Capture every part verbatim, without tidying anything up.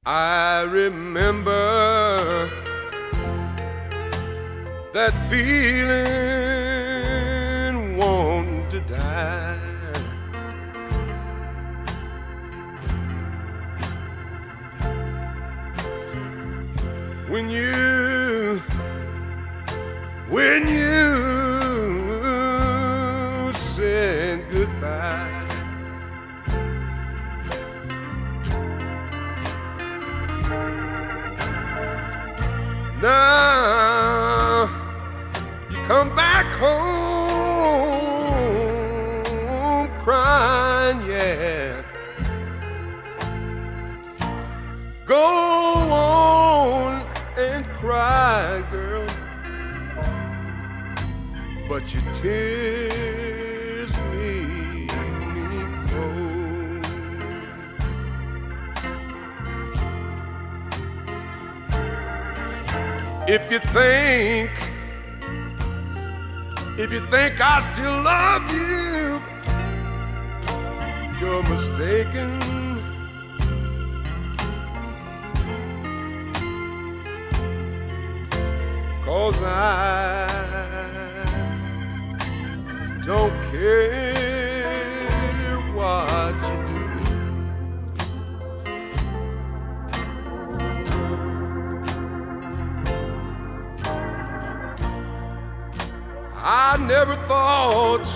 I remember that feeling, wanting to die. When you, when you said goodbye. Now you come back home crying, yeah. Go on and cry, girl, but your tears leave me cold. If you think, if you think I still love you, you're mistaken. 'Cause I don't care what you do. I never thought,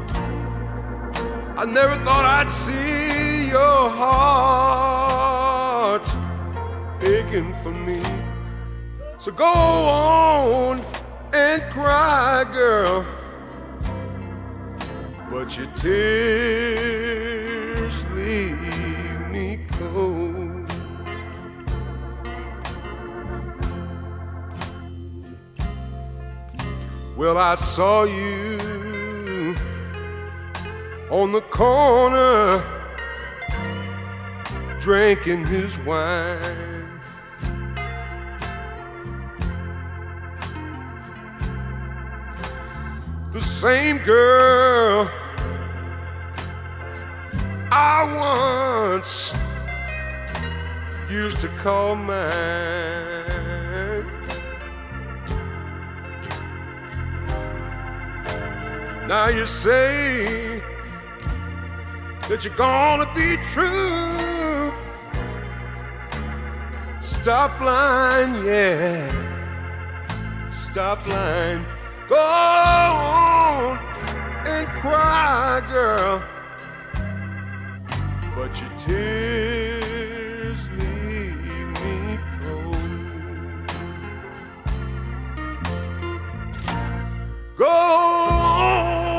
I never thought I'd see your heart aching for me. So go on and cry, girl, but your tears leave me cold. Well, I saw you on the corner drinking his wine. The same girl I once used to call mine. Now you say that you're gonna be true. Stop lying, yeah. Stop lying. Go on and cry, girl, but your tears leave me cold. Go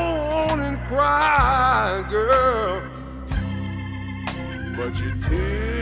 on and cry, girl, but your tears